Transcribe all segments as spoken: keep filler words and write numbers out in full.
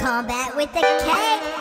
Combat with the K.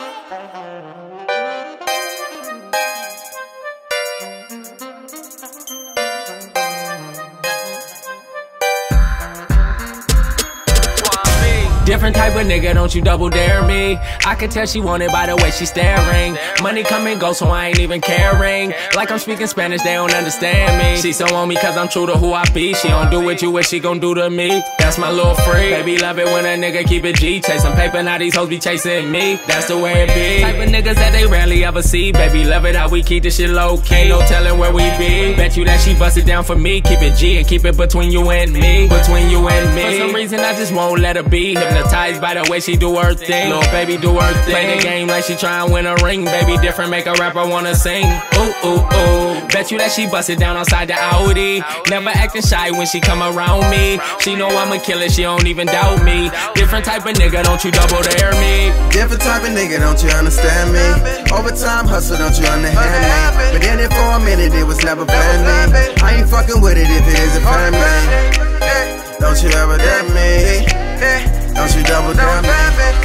Different type of nigga, don't you double dare me. I can tell she want it by the way she staring. Money come and go, so I ain't even caring. Like I'm speaking Spanish, they don't understand me. She so on me cause I'm true to who I be. She don't do with you what she gon' do to me. That's my little freak. Baby love it when a nigga keep it G. Chasing paper, now these hoes be chasing me. That's the way it be. Type of niggas that they rarely ever see. Baby love it how we keep this shit low key. Ain't no telling where we be. Bet you that she bust it down for me. Keep it G and keep it between you and me. Between you and me. For some reason I just won't let her be. Hypnotized by the way she do her thing. Little baby do her thing. Play the game like she tryna win a ring. Baby different, make a rapper wanna sing. Ooh, ooh, ooh. Bet you that she bust it down outside the Audi. Never acting shy when she come around me. She know I'm a killer, she don't even doubt me. Different type of nigga, don't you double dare me. Different type of nigga, don't you understand me. Overtime hustle, don't you understand me. But in it for a minute, it was never planned me. I ain't fucking with it if it isn't family. Don't you ever dare me. Don't you double down me.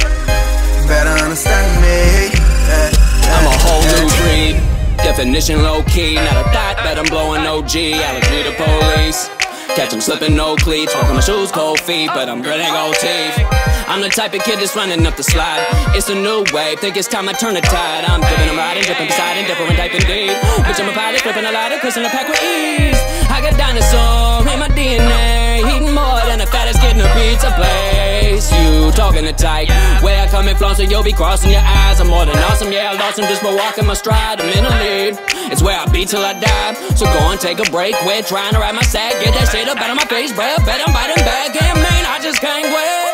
Better understand me. I'm a whole new breed. Definition low key. Not a thought that I'm blowing O G. Alex be the police. Catch him slipping, no cleats. Walking my shoes, cold feet, but I'm gritting gold teeth. I'm the type of kid that's running up the slide. It's a new wave, think it's time I turn the tide. I'm dipping, I'm riding, dipping beside it, different type indeed. Bitch, I'm a pilot, flipping a ladder, cruising a pack with ease. I got dinosaur in my D N A, eating more than the fattest kid in a pizza place. You talking to tight, where I come in flown, so you'll be crossing your eyes. I'm more than awesome, yeah, I lost him just by walking my stride. I'm in the lead, it's where I be till I die. So go and take a break, quit trying to ride my sack. Get that shit up out of my face, bro, bet I'm biting back. Yeah, man, I just can't wait.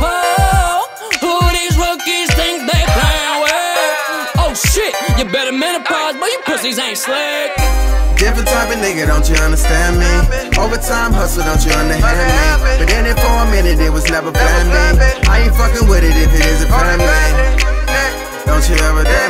Oh, who these rookies think they playing with? Oh shit, you better menopause, but you pussies ain't slick. Different type of nigga, don't you understand me. Overtime hustle, don't you understand me. But in it for a minute, it was never planned me. I ain't fucking with it if it isn't family. Don't you ever dare